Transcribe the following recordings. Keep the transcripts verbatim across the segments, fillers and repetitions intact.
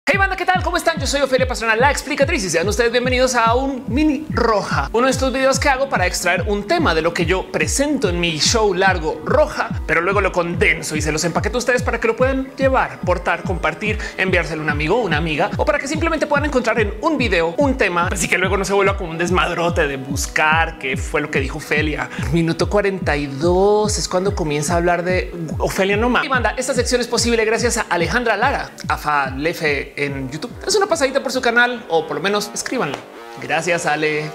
Hey banda, ¿qué tal? ¿Cómo están? Yo soy Ofelia Pastrana, la explicatriz, y sean ustedes bienvenidos a un mini Roja, uno de estos videos que hago para extraer un tema de lo que yo presento en mi show largo Roja, pero luego lo condenso y se los empaqueto a ustedes para que lo puedan llevar, portar, compartir, enviárselo a un amigo o una amiga, o para que simplemente puedan encontrar en un video un tema, así que luego no se vuelva como un desmadrote de buscar qué fue lo que dijo Ofelia. Minuto cuarenta y dos es cuando comienza a hablar de Ofelia no más. Y banda, esta sección es posible gracias a Alejandra Lara, Afa Lefe en YouTube. Es una pasadita por su canal, o por lo menos escríbanle. Gracias, Ale.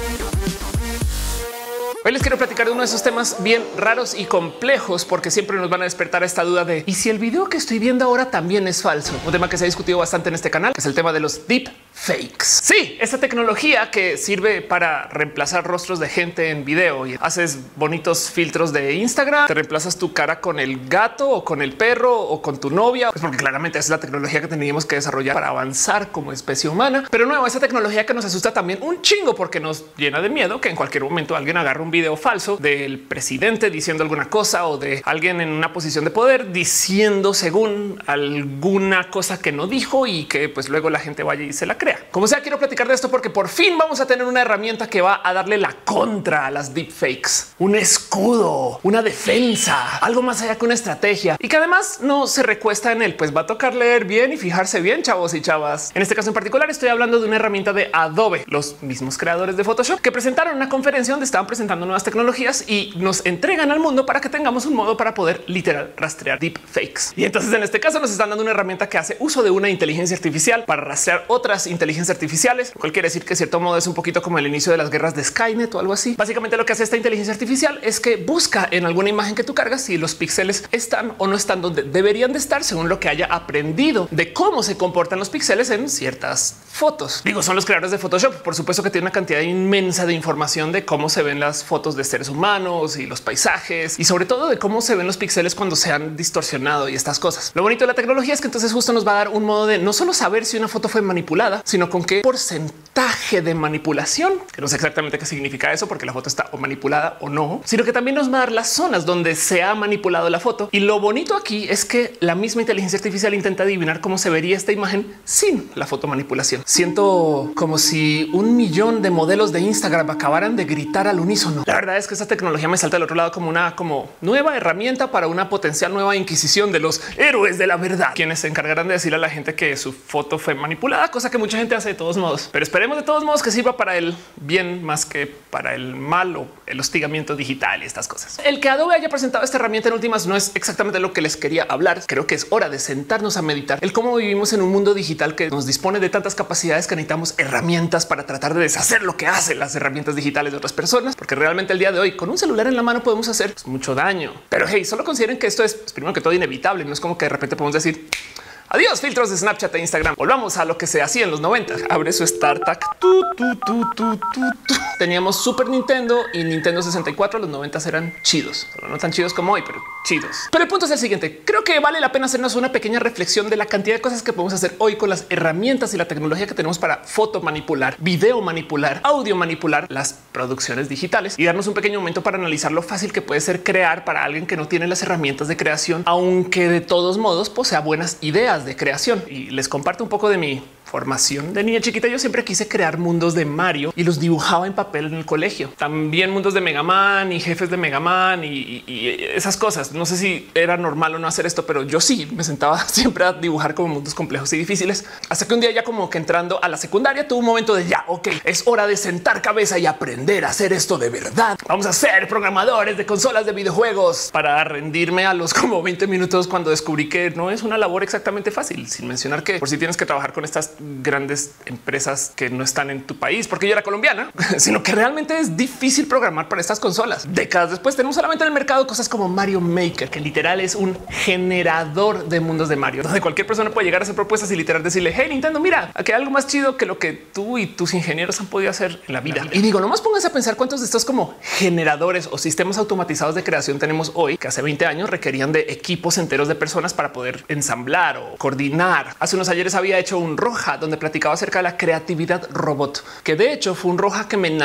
Hoy les quiero platicar de uno de esos temas bien raros y complejos, porque siempre nos van a despertar esta duda de ¿y si el video que estoy viendo ahora también es falso? Un tema que se ha discutido bastante en este canal, que es el tema de los deep fakes. Sí, esta tecnología que sirve para reemplazar rostros de gente en video y haces bonitos filtros de Instagram, te reemplazas tu cara con el gato o con el perro o con tu novia, pues porque claramente esa es la tecnología que teníamos que desarrollar para avanzar como especie humana. Pero nuevo, esa tecnología que nos asusta también un chingo porque nos llena de miedo que en cualquier momento alguien agarre un video falso del presidente diciendo alguna cosa o de alguien en una posición de poder diciendo según alguna cosa que no dijo y que pues luego la gente vaya y se la crea. Como sea, quiero platicar de esto porque por fin vamos a tener una herramienta que va a darle la contra a las deepfakes, un escudo, una defensa, algo más allá que una estrategia y que además no se recuesta en él. Pues va a tocar leer bien y fijarse bien, chavos y chavas. En este caso en particular estoy hablando de una herramienta de Adobe, los mismos creadores de Photoshop, que presentaron una conferencia donde estaban presentando nuevas tecnologías y nos entregan al mundo para que tengamos un modo para poder literal rastrear deepfakes. Y entonces en este caso nos están dando una herramienta que hace uso de una inteligencia artificial para rastrear otras inteligencias artificiales, lo cual quiere decir que de cierto modo es un poquito como el inicio de las guerras de Skynet o algo así. Básicamente lo que hace esta inteligencia artificial es que busca en alguna imagen que tú cargas si los píxeles están o no están donde deberían de estar según lo que haya aprendido de cómo se comportan los píxeles en ciertas fotos. Digo, son los creadores de Photoshop. Por supuesto que tiene una cantidad inmensa de información de cómo se ven las fotos de seres humanos y los paisajes y sobre todo de cómo se ven los píxeles cuando se han distorsionado y estas cosas. Lo bonito de la tecnología es que entonces justo nos va a dar un modo de no solo saber si una foto fue manipulada, sino con qué porcentaje de manipulación, que no sé exactamente qué significa eso porque la foto está o manipulada o no, sino que también nos va a dar las zonas donde se ha manipulado la foto. Y lo bonito aquí es que la misma inteligencia artificial intenta adivinar cómo se vería esta imagen sin la foto manipulación. Siento como si un millón de modelos de Instagram acabaran de gritar al unísono. La verdad es que esta tecnología me salta al otro lado como una como nueva herramienta para una potencial nueva inquisición de los héroes de la verdad, quienes se encargarán de decirle a la gente que su foto fue manipulada, cosa que mucha gente hace de todos modos. Pero esperemos de todos modos que sirva para el bien más que para el mal o el hostigamiento digital y estas cosas. El que Adobe haya presentado esta herramienta en últimas no es exactamente lo que les quería hablar. Creo que es hora de sentarnos a meditar el cómo vivimos en un mundo digital que nos dispone de tantas capacidades que necesitamos herramientas para tratar de deshacer lo que hacen las herramientas digitales de otras personas, porque realmente el día de hoy con un celular en la mano podemos hacer pues, mucho daño. Pero hey, solo consideren que esto es pues, primero que todo inevitable. No es como que de repente podemos decir adiós filtros de Snapchat e Instagram. Volvamos a lo que se hacía en los noventa. Abre su StarTAC. Tu, tu, tu, tu, tu, tu. Teníamos Super Nintendo y Nintendo sesenta y cuatro. Los noventa eran chidos, pero no tan chidos como hoy, pero chidos. Pero el punto es el siguiente. Creo que vale la pena hacernos una pequeña reflexión de la cantidad de cosas que podemos hacer hoy con las herramientas y la tecnología que tenemos para foto manipular, video manipular, audio manipular las producciones digitales y darnos un pequeño momento para analizar lo fácil que puede ser crear para alguien que no tiene las herramientas de creación, aunque de todos modos posea buenas ideas de creación. Y les comparto un poco de mi formación de niña chiquita. Yo siempre quise crear mundos de Mario y los dibujaba en papel en el colegio. También mundos de Mega Man y jefes de Mega Man y, y, y esas cosas. No sé si era normal o no hacer esto, pero yo sí me sentaba siempre a dibujar como mundos complejos y difíciles. Hasta que un día ya como que entrando a la secundaria tuve un momento de ya, ok, es hora de sentar cabeza y aprender a hacer esto de verdad. Vamos a ser programadores de consolas de videojuegos, para rendirme a los como veinte minutos cuando descubrí que no es una labor exactamente fácil, sin mencionar que por si tienes que trabajar con estas grandes empresas que no están en tu país, porque yo era colombiana, sino que realmente es difícil programar para estas consolas. Décadas después tenemos solamente en el mercado cosas como Mario Maker, que literal es un generador de mundos de Mario, donde cualquier persona puede llegar a hacer propuestas y literal decirle hey Nintendo, mira, aquí hay algo más chido que lo que tú y tus ingenieros han podido hacer en la vida. Y digo, nomás pónganse a pensar cuántos de estos como generadores o sistemas automatizados de creación tenemos hoy que hace veinte años requerían de equipos enteros de personas para poder ensamblar o coordinar. Hace unos ayeres había hecho un Roja donde platicaba acerca de la creatividad robot, que de hecho fue un Roja que me nació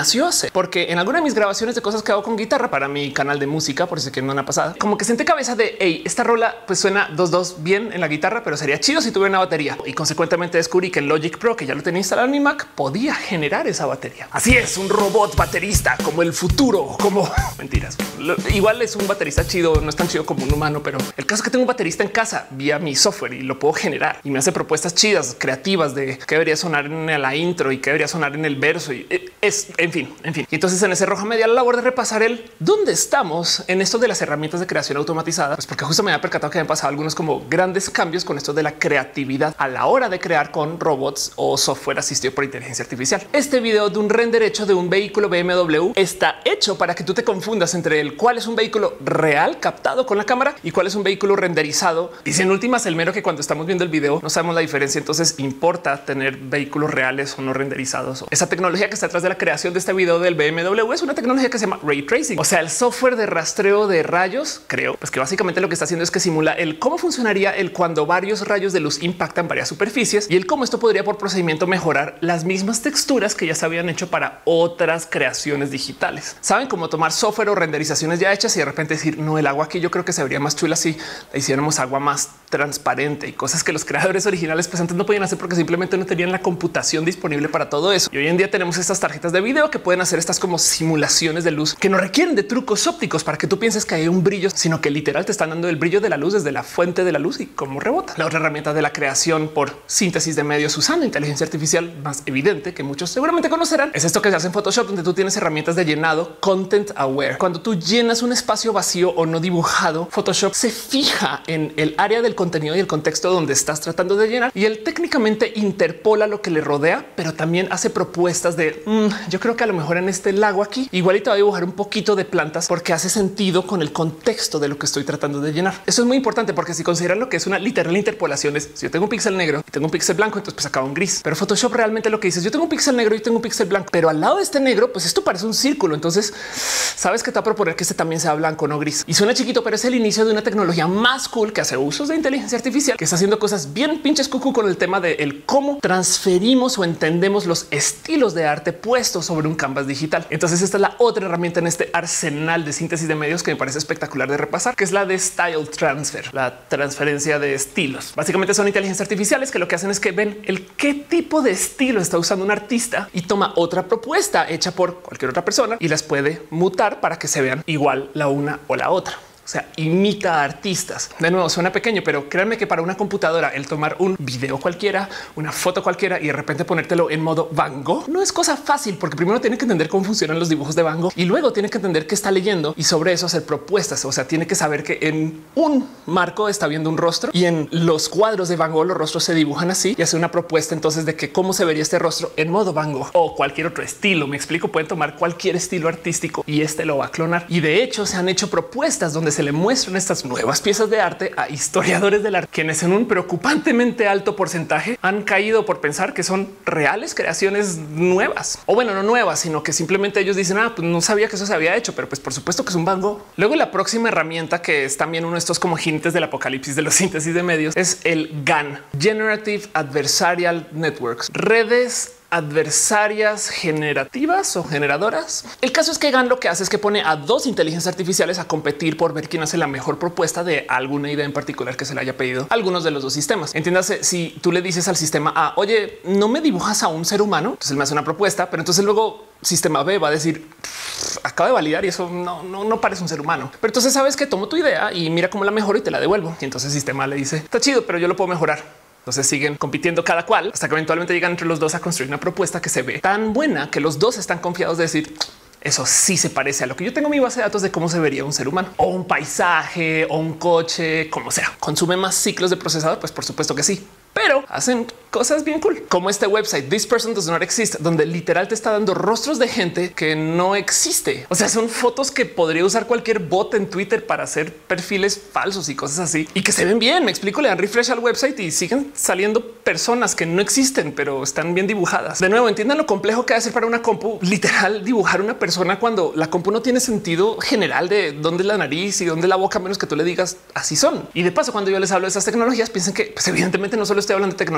nació hacer, porque en alguna de mis grabaciones de cosas que hago con guitarra para mi canal de música, por si que no una pasada, como que senté cabeza de hey, esta rola pues suena dos dos bien en la guitarra, pero sería chido si tuviera una batería. Y consecuentemente descubrí que en Logic Pro, que ya lo tenía instalado en mi Mac, podía generar esa batería. Así es, un robot baterista como el futuro, como mentiras. Igual es un baterista chido, no es tan chido como un humano, pero el caso es que tengo un baterista en casa vía mi software y lo puedo generar y me hace propuestas chidas, creativas de qué debería sonar en la intro y qué debería sonar en el verso. Y es en fin, en fin. Y entonces en ese Roja Media la labor de repasar el dónde estamos en esto de las herramientas de creación automatizada, pues porque justo me había percatado que habían pasado algunos como grandes cambios con esto de la creatividad a la hora de crear con robots o software asistido por inteligencia artificial. Este video de un render hecho de un vehículo B M W está hecho para que tú te confundas entre el cuál es un vehículo real captado con la cámara y cuál es un vehículo renderizado. Y si en últimas el mero que cuando estamos viendo el video no sabemos la diferencia, entonces importa tener vehículos reales o no renderizados. Esa tecnología que está atrás de la creación de este video del B M W es una tecnología que se llama Ray Tracing, o sea, el software de rastreo de rayos, creo, pues que básicamente lo que está haciendo es que simula el cómo funcionaría el cuando varios rayos de luz impactan varias superficies y el cómo esto podría por procedimiento mejorar las mismas texturas que ya se habían hecho para otras creaciones digitales. Saben cómo tomar software o renderizaciones ya hechas y de repente decir no, el agua aquí yo creo que se vería más chula si la hiciéramos agua más transparente y cosas que los creadores originales pues antes no podían hacer porque simplemente no tenían la computación disponible para todo eso. Y hoy en día tenemos estas tarjetas de video que pueden hacer estas como simulaciones de luz que no requieren de trucos ópticos para que tú pienses que hay un brillo, sino que literal te están dando el brillo de la luz desde la fuente de la luz y cómo rebota. La otra herramienta de la creación por síntesis de medios usando inteligencia artificial más evidente que muchos seguramente conocerán es esto que se hace en Photoshop, donde tú tienes herramientas de llenado content aware. Cuando tú llenas un espacio vacío o no dibujado, Photoshop se fija en el área del contenido y el contexto donde estás tratando de llenar y él técnicamente interpola lo que le rodea, pero también hace propuestas de mmm, yo creo que a lo mejor en este lago aquí igualito va a dibujar un poquito de plantas porque hace sentido con el contexto de lo que estoy tratando de llenar. Eso es muy importante porque si consideran lo que es una literal interpolación es si yo tengo un píxel negro y tengo un píxel blanco, entonces pues acaba un gris. Pero Photoshop realmente lo que dice es yo tengo un píxel negro y tengo un píxel blanco, pero al lado de este negro, pues esto parece un círculo. Entonces sabes que te va a proponer que este también sea blanco, no gris. Y suena chiquito, pero es el inicio de una tecnología más cool que hace usos de inteligencia artificial, que está haciendo cosas bien pinches cucú con el tema de el cómo transferimos o entendemos los estilos de arte puestos sobre un canvas digital. Entonces esta es la otra herramienta en este arsenal de síntesis de medios que me parece espectacular de repasar, que es la de Style Transfer, la transferencia de estilos. Básicamente son inteligencias artificiales que lo que hacen es que ven el qué tipo de estilo está usando un artista y toma otra propuesta hecha por cualquier otra persona y las puede mutar para que se vean igual la una o la otra. O sea, imita a artistas. De nuevo, suena pequeño, pero créanme que para una computadora el tomar un video cualquiera, una foto cualquiera y de repente ponértelo en modo Van Gogh no es cosa fácil, porque primero tiene que entender cómo funcionan los dibujos de Van Gogh y luego tiene que entender qué está leyendo y sobre eso hacer propuestas. O sea, tiene que saber que en un marco está viendo un rostro y en los cuadros de Van Gogh los rostros se dibujan así y hace una propuesta entonces de que cómo se vería este rostro en modo Van Gogh o cualquier otro estilo. Me explico, pueden tomar cualquier estilo artístico y este lo va a clonar. Y de hecho se han hecho propuestas donde se le muestran estas nuevas piezas de arte a historiadores del arte, quienes en un preocupantemente alto porcentaje han caído por pensar que son reales creaciones nuevas o bueno, no nuevas, sino que simplemente ellos dicen, ah, pues no sabía que eso se había hecho, pero pues por supuesto que es un Van Gogh. Luego la próxima herramienta que es también uno de estos como jinetes del apocalipsis de los síntesis de medios es el G A N, Generative Adversarial Networks, redes adversarias generativas o generadoras. El caso es que G A N lo que hace es que pone a dos inteligencias artificiales a competir por ver quién hace la mejor propuesta de alguna idea en particular que se le haya pedido a algunos de los dos sistemas. Entiéndase, si tú le dices al sistema A, oye, no me dibujas a un ser humano, entonces él me hace una propuesta, pero entonces luego sistema B va a decir acaba de validar y eso no, no, no parece un ser humano. Pero entonces sabes que tomo tu idea y mira cómo la mejoro y te la devuelvo. Y entonces el sistema le dice está chido, pero yo lo puedo mejorar. Entonces siguen compitiendo cada cual hasta que eventualmente llegan entre los dos a construir una propuesta que se ve tan buena que los dos están confiados de decir eso sí se parece a lo que yo tengo en mi base de datos de cómo se vería un ser humano o un paisaje o un coche, como sea. ¿Consume más ciclos de procesador? Pues por supuesto que sí, pero hacen cosas bien cool como este website This Person Does Not Exist, donde literal te está dando rostros de gente que no existe. O sea, son fotos que podría usar cualquier bot en Twitter para hacer perfiles falsos y cosas así y que se ven bien. Me explico, le dan refresh al website y siguen saliendo personas que no existen, pero están bien dibujadas. De nuevo, entiendan lo complejo que hace para una compu literal dibujar una persona cuando la compu no tiene sentido general de dónde es la nariz y dónde es la boca, menos que tú le digas así son. Y de paso, cuando yo les hablo de esas tecnologías, piensen que pues, evidentemente no solo estoy hablando de tecnologías de generación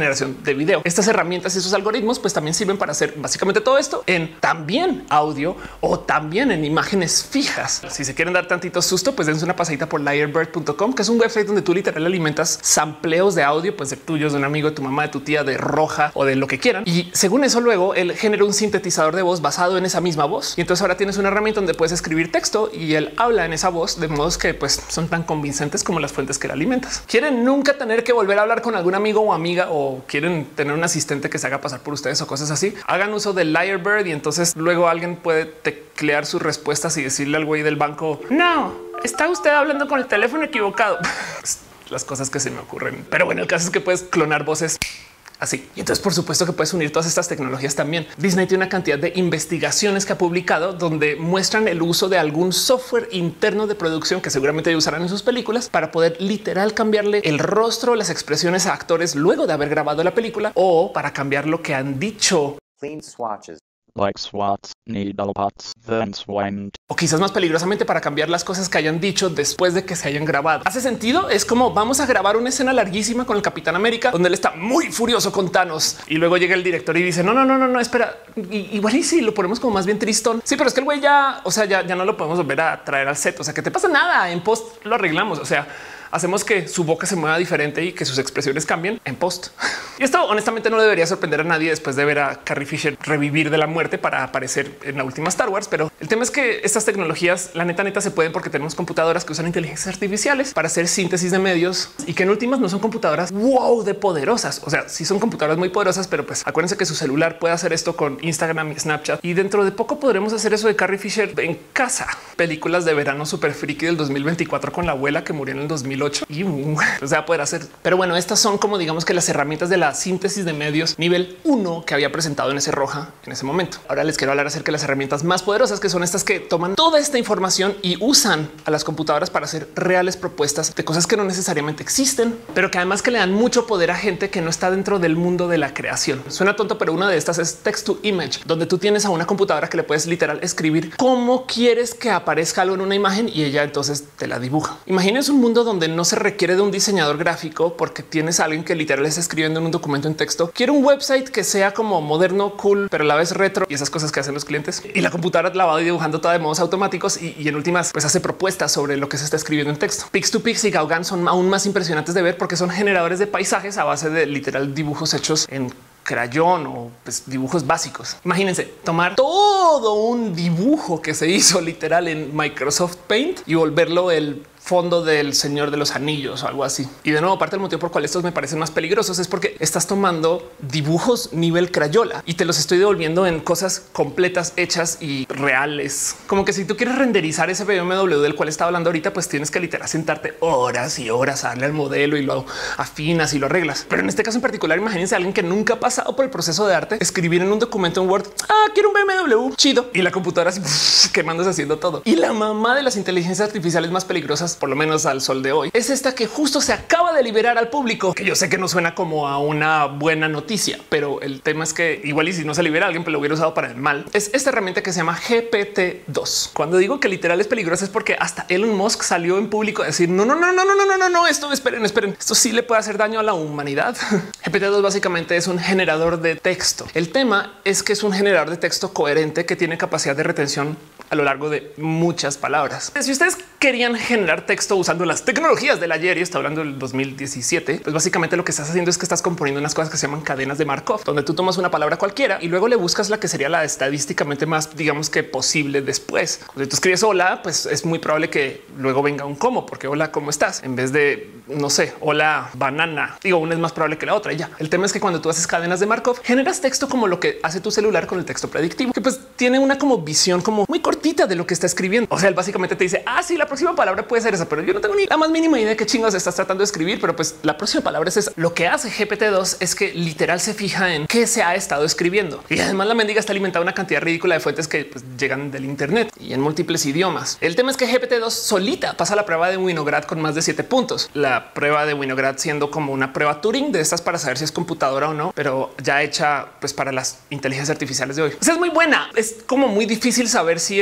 generación de video. Estas herramientas y esos algoritmos pues también sirven para hacer básicamente todo esto en también audio o también en imágenes fijas. Si se quieren dar tantito susto, pues dense una pasadita por lyrebird punto com, que es un website donde tú literal alimentas sampleos de audio, pues de tuyos, de un amigo, de tu mamá, de tu tía, de Roja o de lo que quieran. Y según eso, luego él genera un sintetizador de voz basado en esa misma voz. Y entonces ahora tienes una herramienta donde puedes escribir texto y él habla en esa voz de modos que pues son tan convincentes como las fuentes que la alimentas. ¿Quieren nunca tener que volver a hablar con algún amigo o amiga o quieren tener un asistente que se haga pasar por ustedes o cosas así? Hagan uso de Lyrebird y entonces luego alguien puede teclear sus respuestas y decirle al güey del banco: no, está usted hablando con el teléfono equivocado. Las cosas que se me ocurren. Pero bueno, el caso es que puedes clonar voces así. Y entonces, por supuesto que puedes unir todas estas tecnologías también. Disney tiene una cantidad de investigaciones que ha publicado donde muestran el uso de algún software interno de producción que seguramente usarán en sus películas para poder literal cambiarle el rostro, las expresiones a actores luego de haber grabado la película o para cambiar lo que han dicho. Clean swatches. Like swats, needle pots, then swend. O quizás más peligrosamente para cambiar las cosas que hayan dicho después de que se hayan grabado. ¿Hace sentido? Es como vamos a grabar una escena larguísima con el Capitán América donde él está muy furioso con Thanos y luego llega el director y dice no, no, no, no, no, espera. Y, igual y si lo ponemos como más bien tristón. Sí, pero es que el güey ya, o sea, ya, ya no lo podemos volver a traer al set. O sea, que te pasa nada en post, lo arreglamos. O sea, hacemos que su boca se mueva diferente y que sus expresiones cambien en post. Y esto honestamente no debería sorprender a nadie después de ver a Carrie Fisher revivir de la muerte para aparecer en la última Star Wars. Pero el tema es que estas tecnologías, la neta, neta se pueden porque tenemos computadoras que usan inteligencias artificiales para hacer síntesis de medios y que en últimas no son computadoras wow de poderosas. O sea, sí son computadoras muy poderosas, pero pues acuérdense que su celular puede hacer esto con Instagram y Snapchat. Y dentro de poco podremos hacer eso de Carrie Fisher en casa. Películas de verano súper friki del dos mil veinticuatro con la abuela que murió en el dos mil ocho y uh, o sea, poder hacer. Pero bueno, estas son como digamos que las herramientas de la síntesis de medios nivel uno que había presentado en ese Roja en ese momento. Ahora les quiero hablar acerca de las herramientas más poderosas, que son estas que toman toda esta información y usan a las computadoras para hacer reales propuestas de cosas que no necesariamente existen, pero que además que le dan mucho poder a gente que no está dentro del mundo de la creación. Suena tonto, pero una de estas es text to image, donde tú tienes a una computadora que le puedes literal escribir cómo quieres que aparezca algo en una imagen y ella entonces te la dibuja. Imagínense un mundo donde no se requiere de un diseñador gráfico porque tienes a alguien que literal está escribiendo en un documento en texto. Quiero un website que sea como moderno, cool, pero a la vez retro y esas cosas que hacen los clientes. Y la computadora la va dibujando toda de modos automáticos y, y en últimas pues hace propuestas sobre lo que se está escribiendo en texto. Pix to Pix y Gauguin son aún más impresionantes de ver porque son generadores de paisajes a base de literal dibujos hechos en crayón o pues, dibujos básicos. Imagínense tomar todo un dibujo que se hizo literal en Microsoft Paint y volverlo el fondo del Señor de los Anillos o algo así. Y de nuevo, parte del motivo por cual estos me parecen más peligrosos es porque estás tomando dibujos nivel Crayola y te los estoy devolviendo en cosas completas, hechas y reales. Como que si tú quieres renderizar ese B M W del cual estaba hablando ahorita, pues tienes que literal sentarte horas y horas a darle al modelo y lo afinas y lo arreglas. Pero en este caso en particular, imagínense a alguien que nunca ha pasado por el proceso de arte, escribir en un documento en Word, ah, quiero un B M W chido y la computadora así, quemándose haciendo todo. Y la mamá de las inteligencias artificiales más peligrosas, por lo menos al sol de hoy, es esta que justo se acaba de liberar al público, que yo sé que no suena como a una buena noticia, pero el tema es que igual y si no se libera alguien, pero lo hubiera usado para el mal. Es esta herramienta que se llama G P T dos. Cuando digo que literal es peligroso es porque hasta Elon Musk salió en público a decir no, no, no, no, no, no, no, no, no, esto esperen, esperen, esto sí le puede hacer daño a la humanidad. G P T dos básicamente es un generador de texto. El tema es que es un generador de texto coherente que tiene capacidad de retención a lo largo de muchas palabras. Si ustedes querían generar texto usando las tecnologías del ayer y está hablando del dos mil diecisiete, pues básicamente lo que estás haciendo es que estás componiendo unas cosas que se llaman cadenas de Markov, donde tú tomas una palabra cualquiera y luego le buscas la que sería la estadísticamente más, digamos que posible después. Cuando tú escribes hola, pues es muy probable que luego venga un cómo, porque hola, ¿cómo estás? En vez de, no sé, hola, banana. Digo, una es más probable que la otra y ya. El tema es que cuando tú haces cadenas de Markov, generas texto como lo que hace tu celular con el texto predictivo, que pues tiene una como visión como muy cortita de lo que está escribiendo. O sea, él básicamente te dice, ah, sí, la próxima palabra puede ser esa, pero yo no tengo ni la más mínima idea de qué chingos estás tratando de escribir, pero pues la próxima palabra es esa. Lo que hace G P T dos es que literal se fija en qué se ha estado escribiendo y además la mendiga está alimentada una cantidad ridícula de fuentes que pues, llegan del Internet y en múltiples idiomas. El tema es que G P T dos solita pasa la prueba de Winograd con más de siete puntos. La prueba de Winograd siendo como una prueba Turing de estas para saber si es computadora o no, pero ya hecha pues para las inteligencias artificiales de hoy. O sea, es muy buena. Es como muy difícil saber si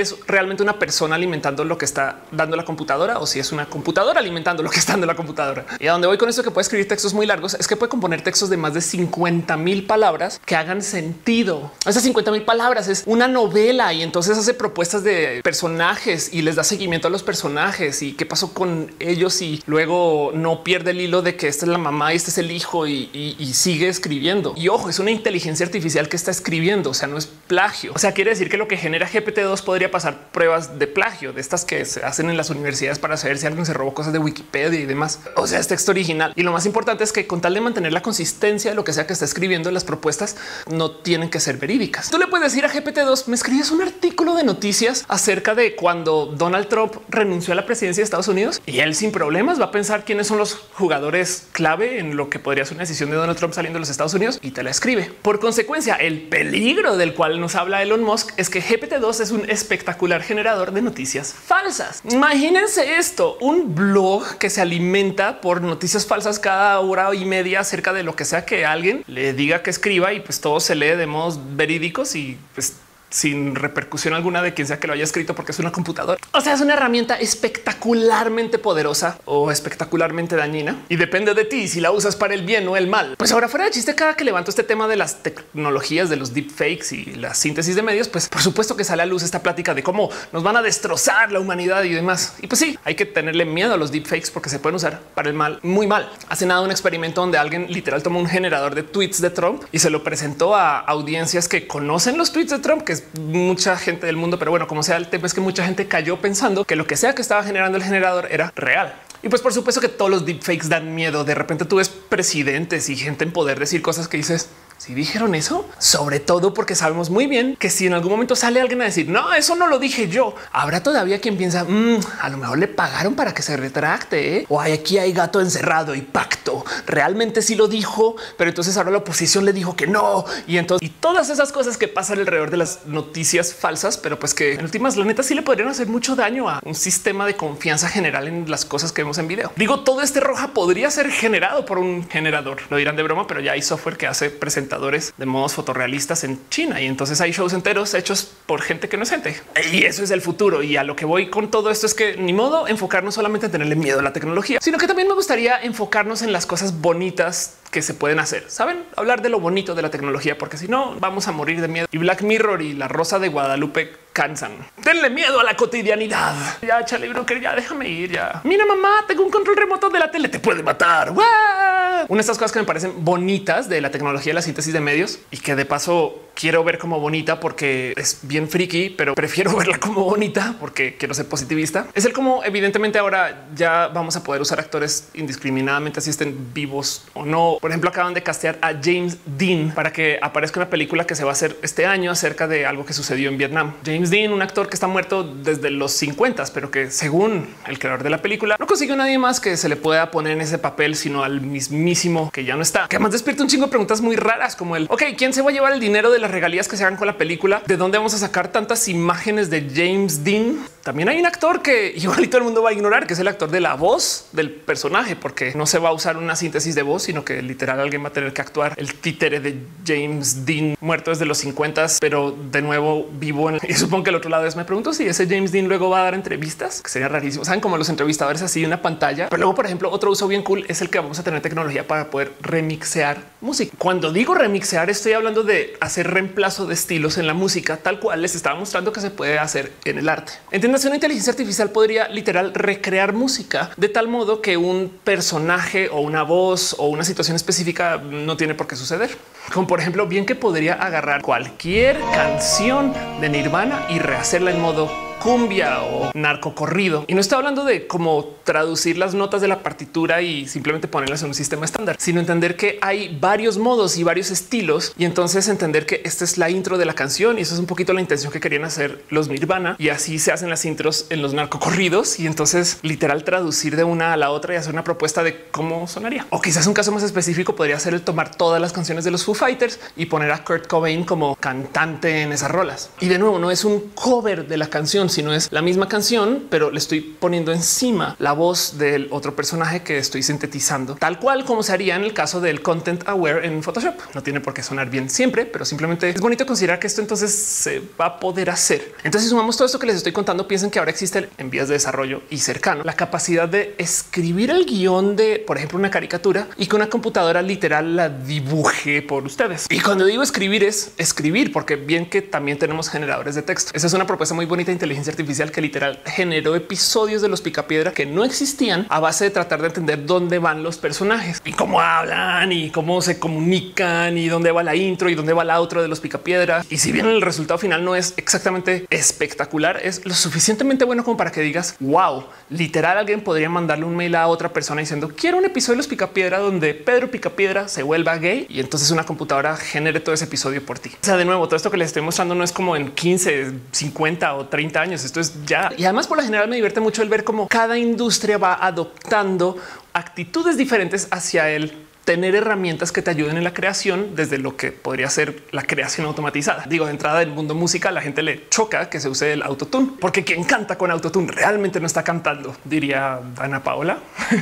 es realmente una persona alimentando lo que está dando la computadora o si es una computadora alimentando lo que está dando la computadora. Y a donde voy con esto que puede escribir textos muy largos es que puede componer textos de más de cincuenta mil palabras que hagan sentido. Esas cincuenta mil palabras es una novela y entonces hace propuestas de personajes y les da seguimiento a los personajes y qué pasó con ellos y luego no pierde el hilo de que esta es la mamá y este es el hijo y, y, y sigue escribiendo. Y ojo, es una inteligencia artificial que está escribiendo, o sea, no es plagio. O sea, quiere decir que lo que genera G P T dos podría pasar pruebas de plagio de estas que se hacen en las universidades para saber si alguien se robó cosas de Wikipedia y demás. O sea, es texto original. Y lo más importante es que con tal de mantener la consistencia de lo que sea que está escribiendo, las propuestas no tienen que ser verídicas. Tú le puedes decir a G P T dos, me escribes un artículo de noticias acerca de cuando Donald Trump renunció a la presidencia de Estados Unidos y él sin problemas va a pensar quiénes son los jugadores clave en lo que podría ser una decisión de Donald Trump saliendo de los Estados Unidos y te la escribe. Por consecuencia, el peligro del cual nos habla Elon Musk es que G P T dos es un espectacular generador de noticias falsas. Imagínense esto, un blog que se alimenta por noticias falsas cada hora y media acerca de lo que sea que alguien le diga que escriba y pues todo se lee de modos verídicos y pues sin repercusión alguna de quien sea que lo haya escrito porque es una computadora. O sea, es una herramienta espectacularmente poderosa o espectacularmente dañina y depende de ti si la usas para el bien o el mal. Pues ahora, fuera de chiste, cada que levanto este tema de las tecnologías, de los deepfakes y la síntesis de medios, pues por supuesto que sale a luz esta plática de cómo nos van a destrozar la humanidad y demás. Y pues sí, hay que tenerle miedo a los deepfakes porque se pueden usar para el mal, muy mal. Hace nada un experimento donde alguien literal tomó un generador de tweets de Trump y se lo presentó a audiencias que conocen los tweets de Trump, que es mucha gente del mundo, pero bueno, como sea, el tema es que mucha gente cayó pensando que lo que sea que estaba generando el generador era real. Y pues por supuesto que todos los deepfakes dan miedo. De repente tú ves presidentes y gente en poder decir cosas que dices, si dijeron eso, sobre todo porque sabemos muy bien que si en algún momento sale alguien a decir no, eso no lo dije yo, habrá todavía quien piensa mmm, a lo mejor le pagaron para que se retracte ¿eh? O hay aquí hay gato encerrado y pacto. Realmente sí lo dijo, pero entonces ahora la oposición le dijo que no. Y entonces y todas esas cosas que pasan alrededor de las noticias falsas, pero pues que en últimas la neta sí le podrían hacer mucho daño a un sistema de confianza general en las cosas que vemos en video. Digo, todo este roja podría ser generado por un generador. Lo dirán de broma, pero ya hay software que hace presentaciones de modos fotorrealistas en China y entonces hay shows enteros hechos por gente que no es gente y eso es el futuro. Y a lo que voy con todo esto es que ni modo enfocarnos solamente en tenerle miedo a la tecnología, sino que también me gustaría enfocarnos en las cosas bonitas que se pueden hacer. Saben, hablar de lo bonito de la tecnología, porque si no vamos a morir de miedo. Y Black Mirror y La Rosa de Guadalupe cansan. Denle miedo a la cotidianidad. Ya, chale, broker, ya déjame ir. Ya, mira, mamá, tengo un control remoto de la tele, te puede matar. ¡Wow! Una de estas cosas que me parecen bonitas de la tecnología de la síntesis de medios y que de paso quiero ver como bonita porque es bien friki, pero prefiero verla como bonita porque quiero ser positivista. Es el cómo evidentemente ahora ya vamos a poder usar actores indiscriminadamente, así estén vivos o no. Por ejemplo, acaban de castear a James Dean para que aparezca una película que se va a hacer este año acerca de algo que sucedió en Vietnam. James Dean, un actor que está muerto desde los cincuenta, pero que según el creador de la película no consiguió nadie más que se le pueda poner en ese papel, sino al mismísimo que ya no está. Que además despierta un chingo de preguntas muy raras como el ok, ¿quién se va a llevar el dinero de las regalías que se hagan con la película? ¿De dónde vamos a sacar tantas imágenes de James Dean? También hay un actor que igual todo el mundo va a ignorar, que es el actor de la voz del personaje, porque no se va a usar una síntesis de voz, sino que literal alguien va a tener que actuar el títere de James Dean muerto desde los cincuenta, pero de nuevo vivo. En... Y supongo que el otro lado es, me pregunto si ese James Dean luego va a dar entrevistas, que sería rarísimo. Saben, como los entrevistadores así una pantalla, pero luego, por ejemplo, otro uso bien cool es el que vamos a tener tecnología para poder remixear música. Cuando digo remixear, estoy hablando de hacer reemplazo de estilos en la música, tal cual les estaba mostrando que se puede hacer en el arte. Entiendes, una inteligencia artificial podría literal recrear música de tal modo que un personaje o una voz o una situación específica no tiene por qué suceder. Como por ejemplo, bien que podría agarrar cualquier canción de Nirvana y rehacerla en modo cumbia o narcocorrido. Y no estoy hablando de cómo traducir las notas de la partitura y simplemente ponerlas en un sistema estándar, sino entender que hay varios modos y varios estilos y entonces entender que esta es la intro de la canción y eso es un poquito la intención que querían hacer los Nirvana y así se hacen las intros en los narcocorridos y entonces literal traducir de una a la otra y hacer una propuesta de cómo sonaría. O quizás un caso más específico podría ser el tomar todas las canciones de los Foo Fighters y poner a Kurt Cobain como cantante en esas rolas. Y de nuevo, no es un cover de la canción, si no es la misma canción, pero le estoy poniendo encima la voz del otro personaje que estoy sintetizando, tal cual como se haría en el caso del content aware en Photoshop. No tiene por qué sonar bien siempre, pero simplemente es bonito considerar que esto entonces se va a poder hacer. Entonces, si sumamos todo esto que les estoy contando, piensen que ahora existe en vías de desarrollo y cercano la capacidad de escribir el guión de, por ejemplo, una caricatura y que una computadora literal la dibuje por ustedes. Y cuando digo escribir es escribir, porque bien que también tenemos generadores de texto. Esa es una propuesta muy bonita de inteligencia artificial que literal generó episodios de Los Picapiedra que no existían a base de tratar de entender dónde van los personajes y cómo hablan y cómo se comunican y dónde va la intro y dónde va la outro de Los Picapiedra. Y si bien el resultado final no es exactamente espectacular, es lo suficientemente bueno como para que digas wow, literal alguien podría mandarle un mail a otra persona diciendo quiero un episodio de Los Picapiedra donde Pedro Picapiedra se vuelva gay y entonces una computadora genere todo ese episodio por ti. O sea, de nuevo, todo esto que les estoy mostrando no es como en quince, cincuenta o treinta años. Esto es ya. Y además, por lo general, me divierte mucho el ver cómo cada industria va adoptando actitudes diferentes hacia el tener herramientas que te ayuden en la creación desde lo que podría ser la creación automatizada. Digo, de entrada del mundo música, la gente le choca que se use el autotune, porque quien canta con autotune realmente no está cantando, diría Ana Paola.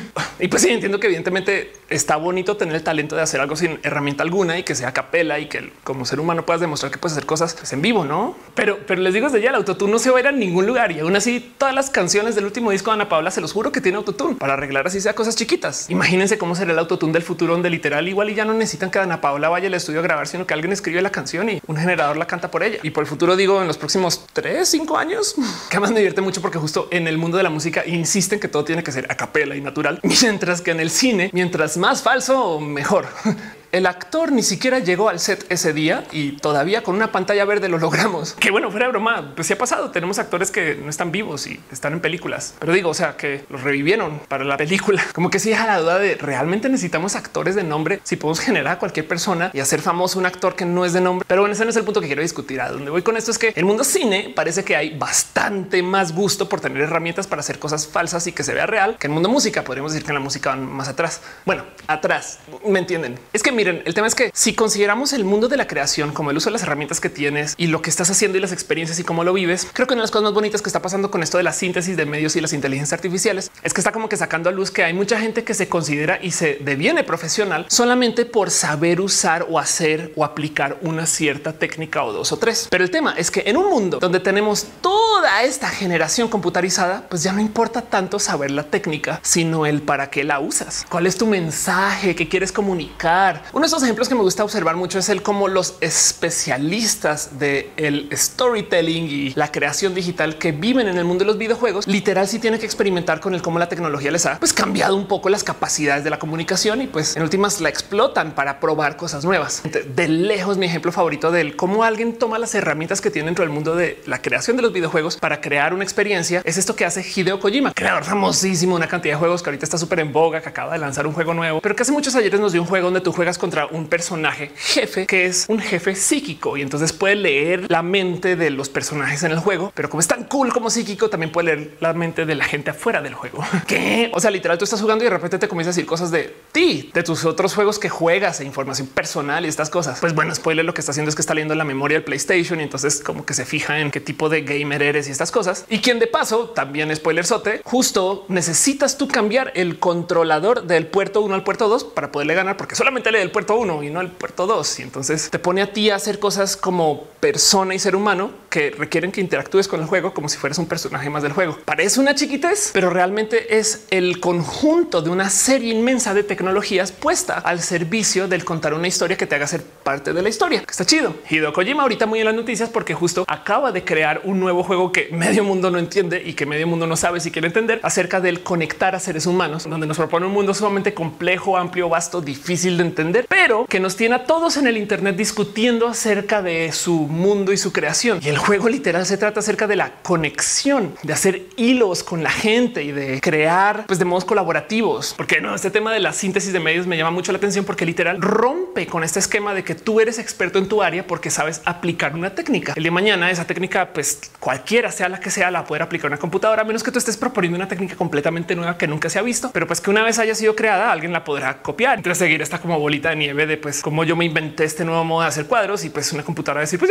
Y pues sí, entiendo que evidentemente está bonito tener el talento de hacer algo sin herramienta alguna y que sea a capela y que como ser humano puedas demostrar que puedes hacer cosas pues, en vivo, ¿no? Pero, pero les digo desde ya, el autotune no se va a ir a ningún lugar y aún así todas las canciones del último disco de Ana Paola se los juro que tiene autotune para arreglar así sea cosas chiquitas. Imagínense cómo será el autotune del futuro donde literal igual y ya no necesitan que Ana Paola vaya al estudio a grabar, sino que alguien escribe la canción y un generador la canta por ella. Y por el futuro digo en los próximos tres, cinco años, que además me divierte mucho porque justo en el mundo de la música insisten que todo tiene que ser a capela y natural, mientras que en el cine, mientras más falso, mejor. El actor ni siquiera llegó al set ese día y todavía con una pantalla verde lo logramos. Que bueno, fuera de broma, pues sí ha pasado. Tenemos actores que no están vivos y están en películas, pero digo, o sea, que los revivieron para la película. Como que sí deja la duda de realmente necesitamos actores de nombre. Si podemos generar a cualquier persona y hacer famoso un actor que no es de nombre. Pero bueno, ese no es el punto que quiero discutir. A donde voy con esto es que el mundo cine parece que hay bastante más gusto por tener herramientas para hacer cosas falsas y que se vea real que el mundo música. Podríamos decir que en la música van más atrás. Bueno, atrás, me entienden. Es que miren, el tema es que si consideramos el mundo de la creación como el uso de las herramientas que tienes y lo que estás haciendo y las experiencias y cómo lo vives, creo que una de las cosas más bonitas que está pasando con esto de la síntesis de medios y las inteligencias artificiales es que está como que sacando a luz que hay mucha gente que se considera y se deviene profesional solamente por saber usar o hacer o aplicar una cierta técnica o dos o tres. Pero el tema es que en un mundo donde tenemos toda esta generación computarizada, pues ya no importa tanto saber la técnica, sino el para qué la usas. ¿Cuál es tu mensaje que quieres comunicar? Uno de esos ejemplos que me gusta observar mucho es el cómo los especialistas del storytelling y la creación digital que viven en el mundo de los videojuegos literal sí tienen que experimentar con el cómo la tecnología les ha pues cambiado un poco las capacidades de la comunicación y pues en últimas la explotan para probar cosas nuevas. De lejos mi ejemplo favorito del cómo alguien toma las herramientas que tiene dentro del mundo de la creación de los videojuegos para crear una experiencia es esto que hace Hideo Kojima, creador famosísimo de una cantidad de juegos que ahorita está súper en boga, que acaba de lanzar un juego nuevo, pero que hace muchos ayeres nos dio un juego donde tú juegas contra un personaje jefe que es un jefe psíquico y entonces puede leer la mente de los personajes en el juego, pero como es tan cool como psíquico, también puede leer la mente de la gente afuera del juego. ¿Qué? O sea, literal, tú estás jugando y de repente te comienza a decir cosas de ti, de tus otros juegos que juegas e información personal y estas cosas. Pues bueno, spoiler, lo que está haciendo es que está leyendo la memoria del PlayStation y entonces como que se fija en qué tipo de gamer eres y estas cosas. Y quien de paso, también spoiler sote, justo necesitas tú cambiar el controlador del puerto uno al puerto dos para poderle ganar, porque solamente lee el puerto uno y no el puerto dos. Y entonces te pone a ti a hacer cosas como persona y ser humano que requieren que interactúes con el juego como si fueras un personaje más del juego. Parece una chiquitez, pero realmente es el conjunto de una serie inmensa de tecnologías puesta al servicio del contar una historia que te haga ser parte de la historia. Que está chido. Hideo Kojima ahorita muy en las noticias porque justo acaba de crear un nuevo juego que medio mundo no entiende y que medio mundo no sabe si quiere entender acerca del conectar a seres humanos, donde nos propone un mundo sumamente complejo, amplio, vasto, difícil de entender, pero que nos tiene a todos en el Internet discutiendo acerca de su mundo y su creación. Y el juego literal se trata acerca de la conexión, de hacer hilos con la gente y de crear pues de modos colaborativos. Porque no, este tema de la síntesis de medios me llama mucho la atención porque literal rompe con este esquema de que tú eres experto en tu área porque sabes aplicar una técnica. El día de mañana esa técnica, pues cualquiera sea la que sea, la poder aplicar una computadora, a menos que tú estés proponiendo una técnica completamente nueva que nunca se ha visto, pero pues que una vez haya sido creada, alguien la podrá copiar. Entonces seguir esta como bolita de nieve de pues como yo me inventé este nuevo modo de hacer cuadros y pues una computadora decir pues yo la copié también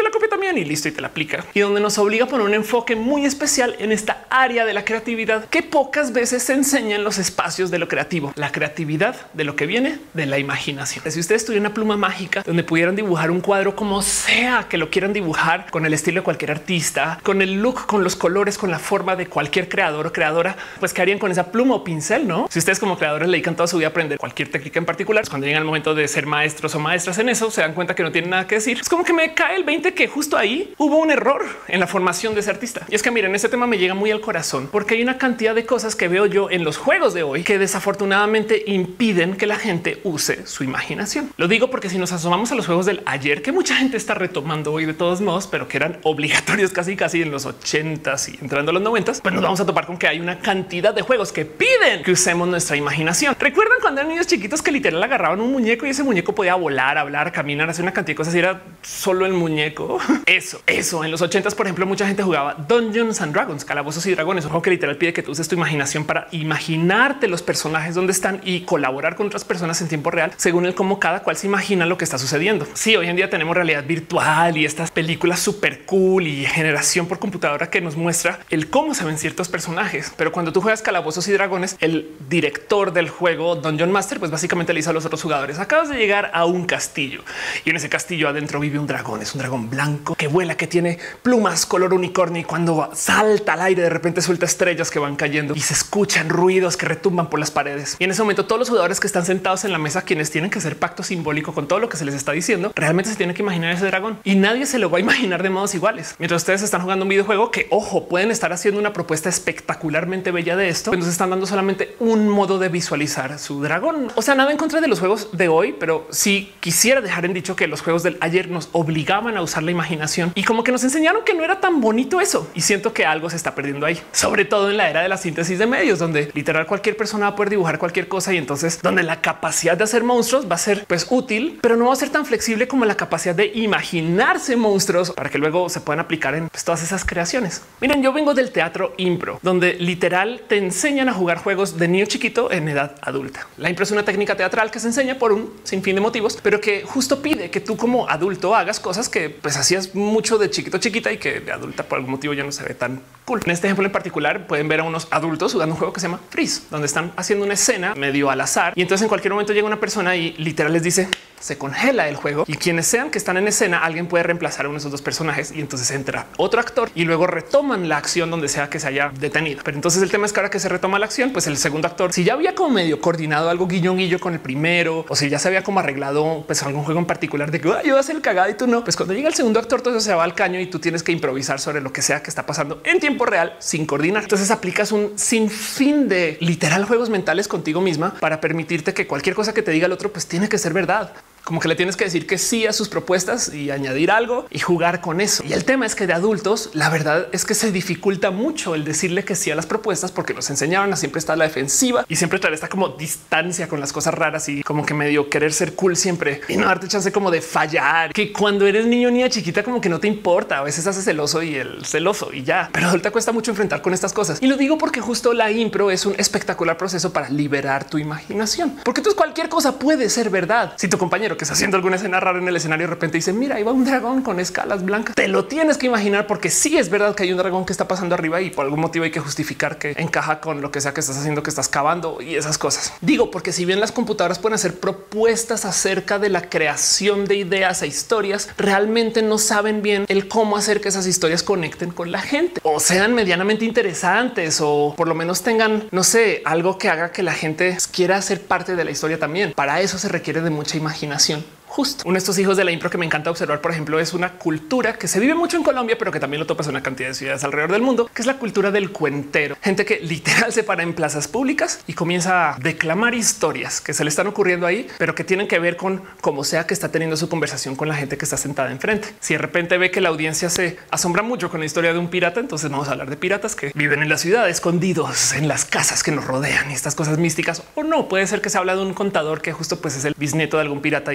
también y listo y te la aplica. Y donde nos obliga a poner un enfoque muy especial en esta área de la creatividad que pocas veces se enseña en los espacios de lo creativo, la creatividad de lo que viene de la imaginación. Si ustedes tuvieran una pluma mágica donde pudieran dibujar un cuadro como sea que lo quieran dibujar, con el estilo de cualquier artista, con el look, con los colores, con la forma de cualquier creador o creadora, pues qué harían con esa pluma o pincel, ¿no? Si ustedes como creadores le dedican toda su vida a aprender cualquier técnica en particular, cuando llegan al momento de ser maestros o maestras en eso, se dan cuenta que no tienen nada que decir. Es como que me cae el veinte que justo ahí hubo un error en la formación de ese artista. Y es que miren, este tema me llega muy al corazón porque hay una cantidad de cosas que veo yo en los juegos de hoy que desafortunadamente impiden que la gente use su imaginación. Lo digo porque si nos asomamos a los juegos del ayer, que mucha gente está retomando hoy de todos modos, pero que eran obligatorios casi casi en los ochentas y entrando a los noventas, pues nos vamos a topar con que hay una cantidad de juegos que piden que usemos nuestra imaginación. ¿Recuerdan cuando eran niños chiquitos que literal agarraban un muñeco y ese muñeco podía volar, hablar, caminar, hacer una cantidad de cosas y era solo el muñeco? Eso, eso. En los ochentas, por ejemplo, mucha gente jugaba Dungeons and Dragons, Calabozos y Dragones, un juego que literal pide que tú uses tu imaginación para imaginarte los personajes donde están y colaborar con otras personas en tiempo real según el cómo cada cual se imagina lo que está sucediendo. Sí, hoy en día tenemos realidad virtual y estas películas súper cool y generación por computadora que nos muestra el cómo se ven ciertos personajes. Pero cuando tú juegas Calabozos y Dragones, el director del juego, Dungeon Master, pues básicamente le dice a los otros jugadores: acabas de llegar a un castillo y en ese castillo adentro vive un dragón. Es un dragón blanco que vuela, que tiene plumas color unicornio y cuando salta al aire de repente suelta estrellas que van cayendo y se escuchan ruidos que retumban por las paredes. Y en ese momento todos los jugadores que están sentados en la mesa, quienes tienen que hacer pacto simbólico con todo lo que se les está diciendo, realmente se tienen que imaginar ese dragón y nadie se lo va a imaginar de modos iguales. Mientras ustedes están jugando un videojuego que, ojo, pueden estar haciendo una propuesta espectacularmente bella de esto, pues nos están dando solamente un modo de visualizar su dragón. O sea, nada en contra de los juegos de hoy, pero sí quisiera dejar en dicho que los juegos del ayer nos obligaban a usar la imaginación y como que nos enseñaron que no era tan bonito eso. Y siento que algo se está perdiendo ahí, sobre todo en la era de la síntesis de medios, donde literal cualquier persona va a poder dibujar cualquier cosa y entonces donde la capacidad de hacer monstruos va a ser pues útil, pero no va a ser tan flexible como la capacidad de imaginarse monstruos para que luego se puedan aplicar en pues, todas esas creaciones. Miren, yo vengo del teatro impro, donde literal te enseñan a jugar juegos de niño chiquito en edad adulta. La impro es una técnica teatral que se enseña por un sinfín de motivos, pero que justo pide que tú como adulto hagas cosas que pues hacías mucho de chiquito chiquita y que de adulta por algún motivo ya no se ve tan cool. En este ejemplo en particular pueden ver a unos adultos jugando un juego que se llama Freeze, donde están haciendo una escena medio al azar y entonces en cualquier momento llega una persona y literal les dice se congela el juego y quienes sean que están en escena, alguien puede reemplazar a uno de esos dos personajes y entonces entra otro actor y luego retoman la acción donde sea que se haya detenido. Pero entonces el tema es que ahora que se retoma la acción, pues el segundo actor, si ya había como medio coordinado algo guiñón guillo con el primero o si ya se había como arreglado pues algún juego en particular de que yo voy a hacer el cagado y tú no, pues cuando llega el segundo actor todo eso se va al caño y tú tienes que improvisar sobre lo que sea que está pasando en tiempo real sin coordinar. Entonces aplicas un sinfín de literal juegos mentales contigo misma para permitirte que cualquier cosa que te diga el otro pues tiene que ser verdad. Como que le tienes que decir que sí a sus propuestas y añadir algo y jugar con eso. Y el tema es que de adultos, la verdad es que se dificulta mucho el decirle que sí a las propuestas porque nos enseñaron a siempre estar a la defensiva y siempre traer esta como distancia con las cosas raras y como que medio querer ser cool siempre y no darte chance como de fallar, que cuando eres niño o niña chiquita como que no te importa. A veces haces celoso y el celoso y ya, pero adulta cuesta mucho enfrentar con estas cosas. Y lo digo porque justo la impro es un espectacular proceso para liberar tu imaginación, porque entonces cualquier cosa puede ser verdad. Si tu compañero que está haciendo alguna escena rara en el escenario de repente dice mira, ahí va un dragón con escalas blancas, te lo tienes que imaginar porque sí es verdad que hay un dragón que está pasando arriba y por algún motivo hay que justificar que encaja con lo que sea que estás haciendo, que estás cavando y esas cosas. Digo porque si bien las computadoras pueden hacer propuestas acerca de la creación de ideas e historias, realmente no saben bien el cómo hacer que esas historias conecten con la gente o sean medianamente interesantes o por lo menos tengan, no sé, algo que haga que la gente quiera ser parte de la historia también. Para eso se requiere de mucha imaginación. Justo uno de estos hijos de la impro que me encanta observar, por ejemplo, es una cultura que se vive mucho en Colombia, pero que también lo topas en una cantidad de ciudades alrededor del mundo, que es la cultura del cuentero. Gente que literal se para en plazas públicas y comienza a declamar historias que se le están ocurriendo ahí, pero que tienen que ver con cómo sea que está teniendo su conversación con la gente que está sentada enfrente. Si de repente ve que la audiencia se asombra mucho con la historia de un pirata, entonces vamos a hablar de piratas que viven en la ciudad, escondidos en las casas que nos rodean y estas cosas místicas. O no, puede ser que se habla de un contador que justo pues es el bisnieto de algún pirata y como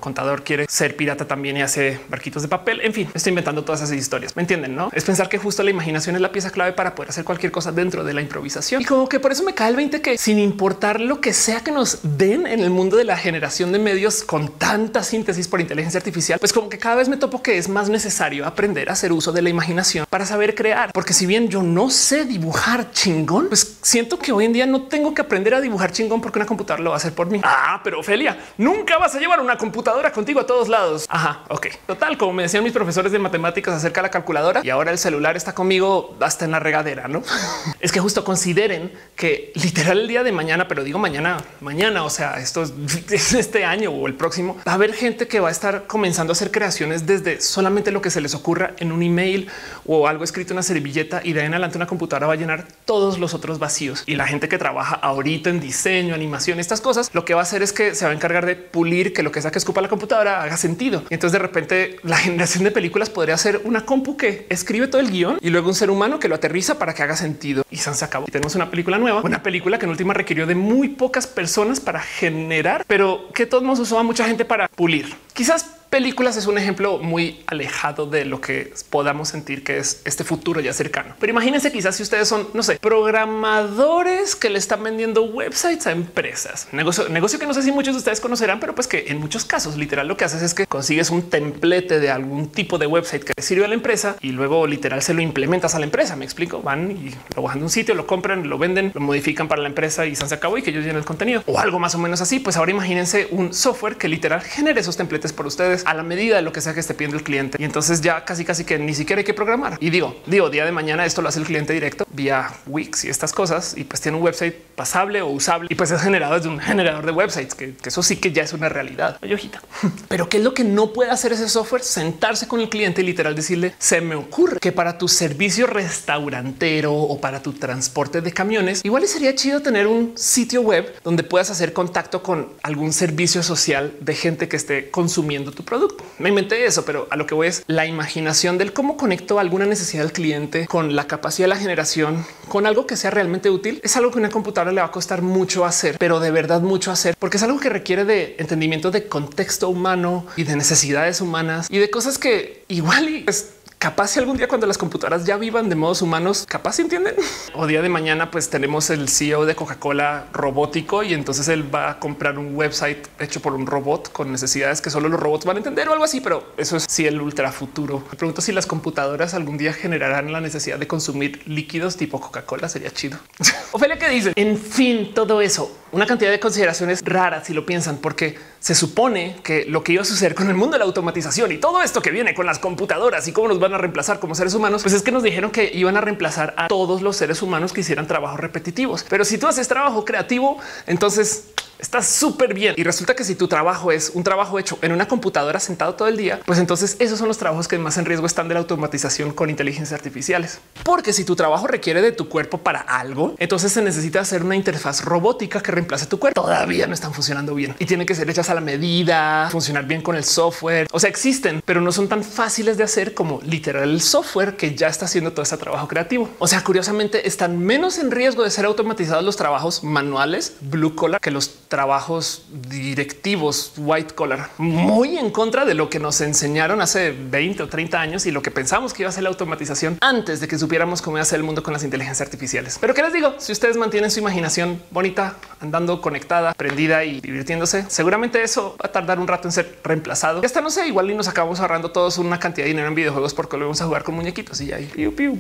contador quiere ser pirata también y hace barquitos de papel. En fin, estoy inventando todas esas historias. ¿Me entienden? No es pensar que justo la imaginación es la pieza clave para poder hacer cualquier cosa dentro de la improvisación. Y como que por eso me cae el veinte que sin importar lo que sea que nos den en el mundo de la generación de medios con tanta síntesis por inteligencia artificial, pues como que cada vez me topo que es más necesario aprender a hacer uso de la imaginación para saber crear. Porque si bien yo no sé dibujar chingón, pues siento que hoy en día no tengo que aprender a dibujar chingón porque una computadora lo va a hacer por mí. Ah, pero Ofelia, nunca vas a llevar una computadora contigo a todos lados. Ajá, ok. Total, como me decían mis profesores de matemáticas acerca de la calculadora, y ahora el celular está conmigo hasta en la regadera, ¿no? Es que justo consideren que literal el día de mañana, pero digo mañana, mañana, o sea, esto es este año o el próximo, va a haber gente que va a estar comenzando a hacer creaciones desde solamente lo que se les ocurra en un email o algo escrito en una servilleta, y de ahí en adelante una computadora va a llenar todos los otros vacíos. Y la gente que trabaja ahorita en diseño, animación, estas cosas, lo que va a hacer es que se va a encargar de pulir que lo que sea que escupa la computadora haga sentido. Y entonces de repente la generación de películas podría ser una compu que escribe todo el guión y luego un ser humano que lo aterriza para que haga sentido. Y se acabó. Y tenemos una película nueva, una película que en última requirió de muy pocas personas para generar, pero que todos nos usó a mucha gente para pulir. Quizás películas es un ejemplo muy alejado de lo que podamos sentir que es este futuro ya cercano. Pero imagínense quizás si ustedes son, no sé, programadores que le están vendiendo websites a empresas, negocio, negocio que no sé si muchos de ustedes conocerán, pero pues que en muchos casos literal lo que haces es que consigues un templete de algún tipo de website que le sirve a la empresa y luego literal se lo implementas a la empresa. Me explico, van y lo bajan de un sitio, lo compran, lo venden, lo modifican para la empresa y se acabó y que ellos llenen el contenido o algo más o menos así. Pues ahora imagínense un software que literal genere esos templates por ustedes a la medida de lo que sea que esté pidiendo el cliente. Y entonces ya casi casi que ni siquiera hay que programar. Y digo, digo, día de mañana esto lo hace el cliente directo vía Wix y estas cosas. Y pues tiene un website pasable o usable y pues es generado desde un generador de websites, que, que eso sí que ya es una realidad. Oye, hojita. Pero ¿qué es lo que no puede hacer ese software? Sentarse con el cliente y literal decirle, se me ocurre que para tu servicio restaurantero o para tu transporte de camiones, igual sería chido tener un sitio web donde puedas hacer contacto con algún servicio social de gente que esté consumiendo tu producto. Me inventé eso, pero a lo que voy es la imaginación del cómo conecto alguna necesidad del cliente con la capacidad de la generación, con algo que sea realmente útil. Es algo que una computadora le va a costar mucho hacer, pero de verdad mucho hacer, porque es algo que requiere de entendimiento de contexto humano y de necesidades humanas y de cosas que igual y pues, capaz si algún día cuando las computadoras ya vivan de modos humanos, capaz entienden. O día de mañana pues tenemos el C E O de Coca-Cola robótico y entonces él va a comprar un website hecho por un robot con necesidades que solo los robots van a entender o algo así, pero eso es sí el ultra futuro. Me pregunto si las computadoras algún día generarán la necesidad de consumir líquidos tipo Coca-Cola. Sería chido. Ofelia, ¿qué dice? En fin, todo eso, una cantidad de consideraciones raras si lo piensan, porque se supone que lo que iba a suceder con el mundo de la automatización y todo esto que viene con las computadoras y cómo nos van a reemplazar como seres humanos, pues es que nos dijeron que iban a reemplazar a todos los seres humanos que hicieran trabajos repetitivos. Pero si tú haces trabajo creativo, entonces está súper bien. Y resulta que si tu trabajo es un trabajo hecho en una computadora sentado todo el día, pues entonces esos son los trabajos que más en riesgo están de la automatización con inteligencias artificiales. Porque si tu trabajo requiere de tu cuerpo para algo, entonces se necesita hacer una interfaz robótica que reemplace tu cuerpo. Todavía no están funcionando bien y tienen que ser hechas a la medida, funcionar bien con el software. O sea, existen, pero no son tan fáciles de hacer como literal el software que ya está haciendo todo este trabajo creativo. O sea, curiosamente están menos en riesgo de ser automatizados los trabajos manuales, blue collar, que los trabajos directivos white collar, muy en contra de lo que nos enseñaron hace veinte o treinta años y lo que pensamos que iba a ser la automatización antes de que supiéramos cómo iba a ser el mundo con las inteligencias artificiales. Pero qué les digo, si ustedes mantienen su imaginación bonita, andando conectada, prendida y divirtiéndose, seguramente eso va a tardar un rato en ser reemplazado. Y hasta no sé, igual y nos acabamos ahorrando todos una cantidad de dinero en videojuegos porque lo vamos a jugar con muñequitos y ya ahí piu, piu,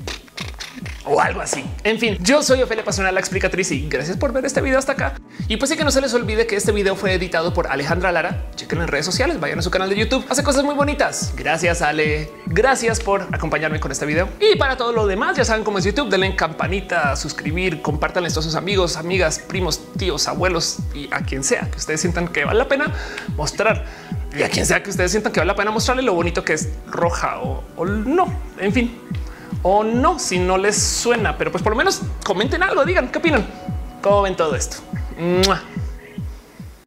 o algo así. En fin, yo soy Ofelia Pastrana, la explicatriz, y gracias por ver este video hasta acá. Y pues sí, que no se les olvide que este video fue editado por Alejandra Lara. Chequen en redes sociales, vayan a su canal de YouTube, hace cosas muy bonitas. Gracias, Ale. Gracias por acompañarme con este video. Y para todo lo demás, ya saben cómo es YouTube. Denle en campanita, suscribir, compártanle esto a sus amigos, amigas, primos, tíos, abuelos y a quien sea que ustedes sientan que vale la pena mostrar. Y a quien sea que ustedes sientan que vale la pena mostrarle lo bonito que es Roja o, o no. En fin, o no, si no les suena, pero pues por lo menos comenten algo, digan qué opinan, cómo ven todo esto. ¡Mua!